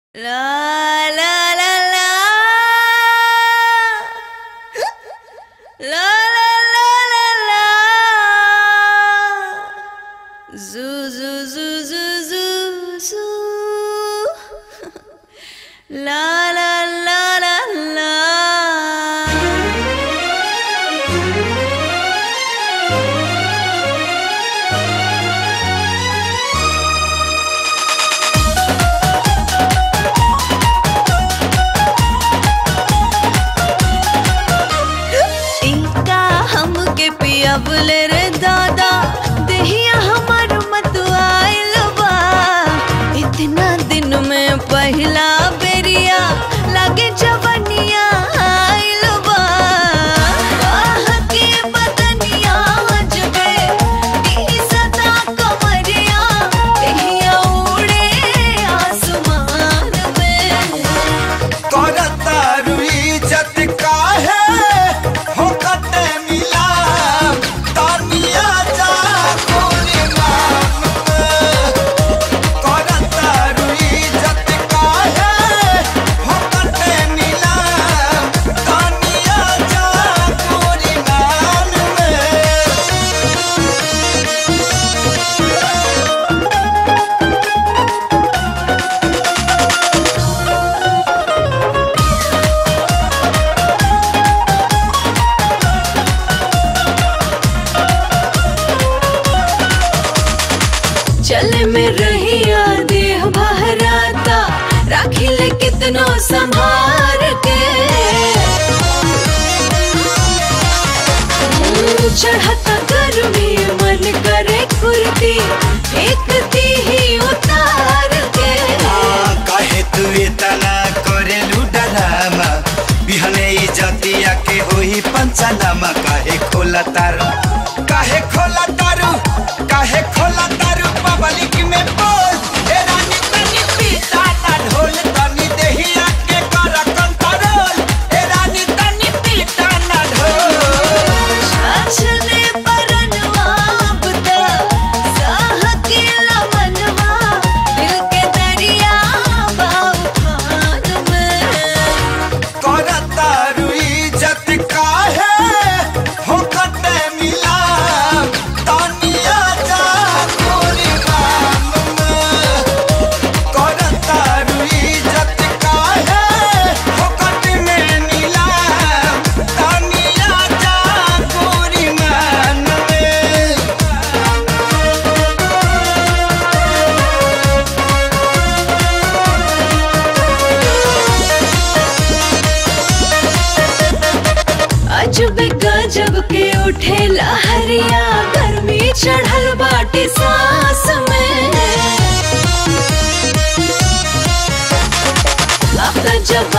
La la la la la la la la la zoo zoo zoo zoo zoo zoo la la la la la पियाबले रे दादा देहिया हमार मत आइल बा इतना दिन में पहला बेरिया लागे जवनिया आइल बा आह के बदनिया जगे दी सदा कमरिया देहिया उड़े आसमान में करता रुई जत काहे होकते मिला तानिया जा कोनी नाम करता रुई जत काहे होकते मिला तानिया जा कोनी नाम चले में रहिया देह बहराता राखी ले कितनो संभार के चढ़ता गर्मी मन करे कुर्ती फेंकती ही उतार के काहे तू इतना करे लुडरामा बिहने इज्जतिया के होई पंचनामा काहे खोला तारू काहे खोला तारू काहे खोला तारू पब्लिक में बोल ए रानी तनी पीता ना ढोल तनी देहिया के कर कंट्रोल ए रानी तनी पीता ना ढोल छाछने परनवा बुता साह के लमनवा दिल के दरिया बाऊ खान में करता रुई जत काहे होकते मिला तानिया जा कोनी नाम करता रुई जत काहे होकते में मिला तानिया जा कोनी नाम अजब गजब के उठे लहरिया गर्मी चढ़ल बाटे सांस में अब तो जब